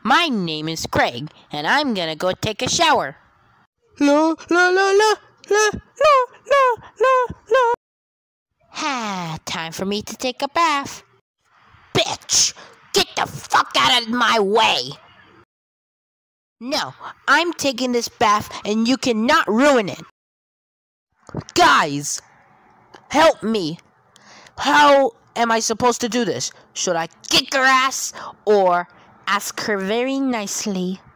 My name is Craig, and I'm gonna go take a shower. La la la la la la la la la. Time for me to take a bath. Bitch! Get the fuck out of my way! No, I'm taking this bath and you cannot ruin it. Guys, help me. How am I supposed to do this? Should I kick her ass or ask her very nicely?